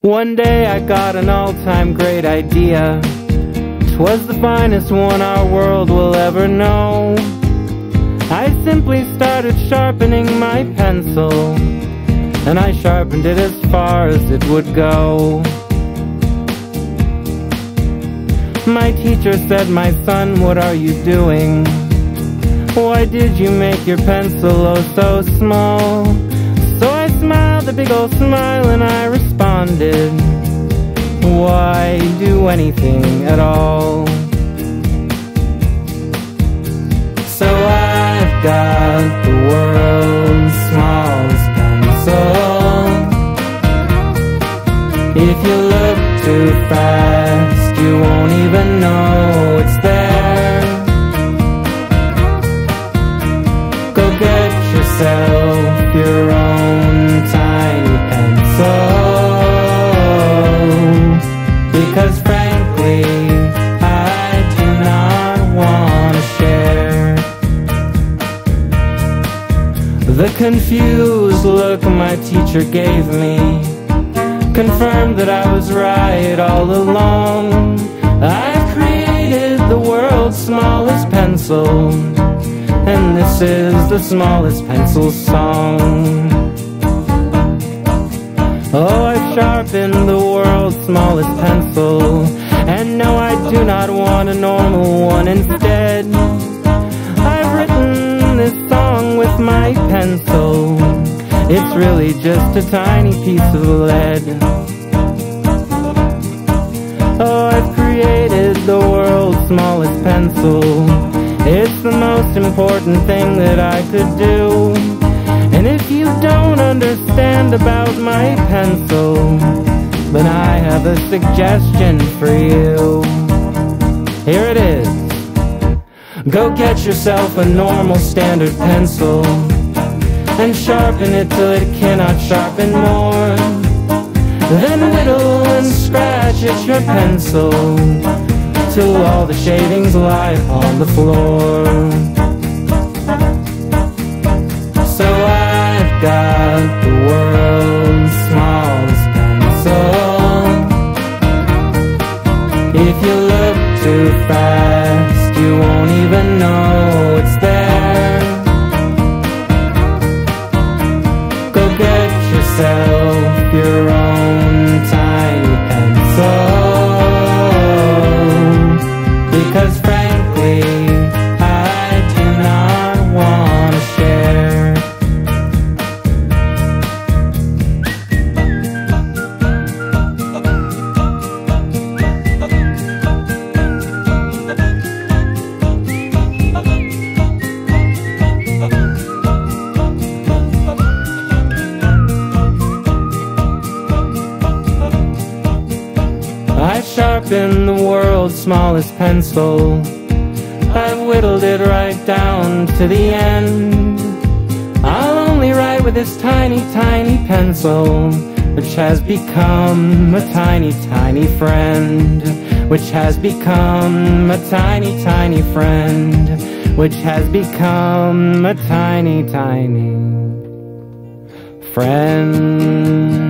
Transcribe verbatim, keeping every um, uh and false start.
One day I got an all-time great idea. 'Twas the finest one our world will ever know. I simply started sharpening my pencil, and I sharpened it as far as it would go. My teacher said, "My son, what are you doing? Why did you make your pencil oh so small?" So I smiled a big old smile and I responded, "Why do anything at all?" So I've got the world's smallest pencil. If you look too fast, you won't even know it's there. Go get yourself your own tiny pencil, because frankly, I do not want to share. The confused look my teacher gave me confirmed that I was right all along. I've created the world's smallest pencil, and this is the smallest pencil song. Oh, I've sharpened the world's smallest pencil, and no, I do not want a normal one. Instead, I've written this song with my pencil. It's really just a tiny piece of lead. Oh, I've created the world's smallest pencil. It's the most important thing that I could do. And if you don't understand about my pencil, then I have a suggestion for you. Here it is. Go get yourself a normal standard pencil and sharpen it till it cannot sharpen more. Then whittle and scratch at your pencil till all the shavings lie upon the floor. So I've got the world's smallest pencil. If you look too fast, you won't even know it's there. Go get yourself your own tiny pencil, because frankly, I do not want to share. I've sharpened the world's smallest pencil. I've whittled it right down to the end. I'll only write with this tiny, tiny pencil, which has become a tiny, tiny friend. Which has become a tiny, tiny friend. Which has become a tiny, tiny friend.